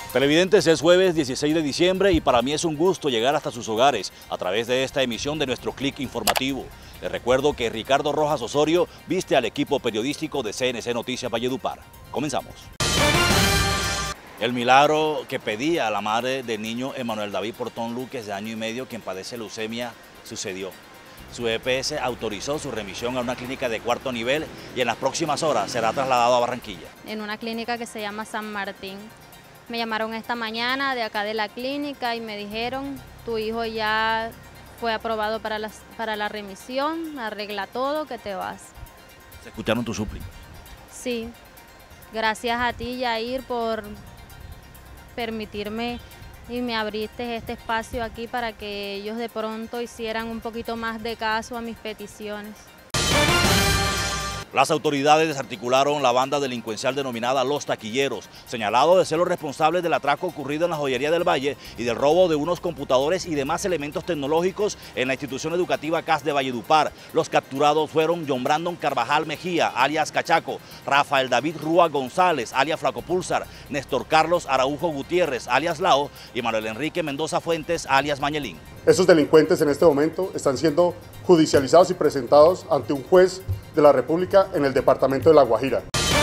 Televidentes, es jueves 16 de diciembre y para mí es un gusto llegar hasta sus hogares a través de esta emisión de nuestro clic informativo. Les recuerdo que Ricardo Rojas Osorio viste al equipo periodístico de CNC Noticias Valledupar. Comenzamos. El milagro que pedía la madre del niño Emanuel David Portón Luques, de año y medio, quien padece leucemia, sucedió. Su EPS autorizó su remisión a una clínica de cuarto nivel y en las próximas horas será trasladado a Barranquilla. En una clínica que se llama San Martín. Me llamaron esta mañana de acá de la clínica y me dijeron, tu hijo ya fue aprobado para la remisión, arregla todo, que te vas. ¿Se escucharon tus súplicas? Sí, gracias a ti, Yair, por permitirme y me abriste este espacio aquí para que ellos de pronto hicieran un poquito más de caso a mis peticiones. Las autoridades desarticularon la banda delincuencial denominada Los Taquilleros, señalados de ser los responsables del atraco ocurrido en la joyería del Valle y del robo de unos computadores y demás elementos tecnológicos en la institución educativa CAS de Valledupar. Los capturados fueron John Brandon Carvajal Mejía, alias Cachaco, Rafael David Rúa González, alias Flaco Pulsar, Néstor Carlos Araujo Gutiérrez, alias Lao, y Manuel Enrique Mendoza Fuentes, alias Mañelín. Esos delincuentes en este momento están siendo judicializados y presentados ante un juez de la República en el departamento de La Guajira.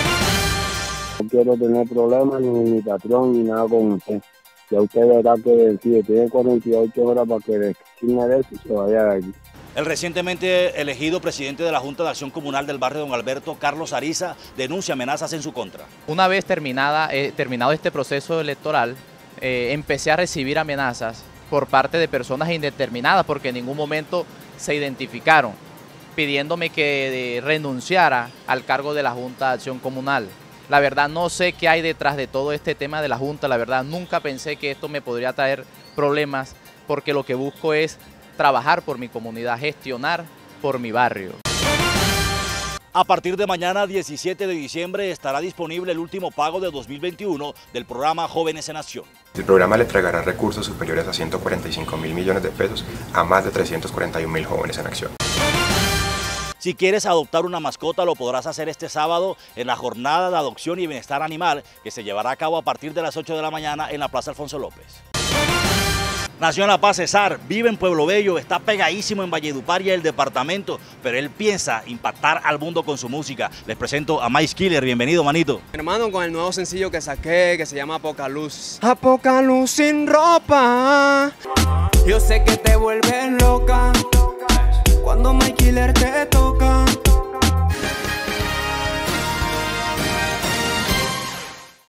No quiero tener problemas ni mi patrón ni nada con usted. Ya usted verá que si tiene 48 horas para que designe de eso y se vaya de aquí. El recientemente elegido presidente de la Junta de Acción Comunal del barrio Don Alberto, Carlos Ariza, denuncia amenazas en su contra. Una vez terminado este proceso electoral, empecé a recibir amenazas por parte de personas indeterminadas porque en ningún momento se identificaron, pidiéndome que renunciara al cargo de la Junta de Acción Comunal. La verdad no sé qué hay detrás de todo este tema de la Junta, la verdad nunca pensé que esto me podría traer problemas porque lo que busco es trabajar por mi comunidad, gestionar por mi barrio. A partir de mañana, 17 de diciembre, estará disponible el último pago de 2021 del programa Jóvenes en Acción. El programa le entregará recursos superiores a 145.000 millones de pesos a más de 341.000 jóvenes en acción. Si quieres adoptar una mascota, lo podrás hacer este sábado en la jornada de adopción y bienestar animal que se llevará a cabo a partir de las 8 de la mañana en la Plaza Alfonso López. Nació en La Paz, Cesar, vive en Pueblo Bello, está pegadísimo en Valledupar y el departamento, pero él piensa impactar al mundo con su música. Les presento a Mice Killer, bienvenido, manito. Hermano, con el nuevo sencillo que saqué, que se llama Poca Luz. A poca luz sin ropa. Yo sé que te vuelves loca cuando Mice Killer te toca.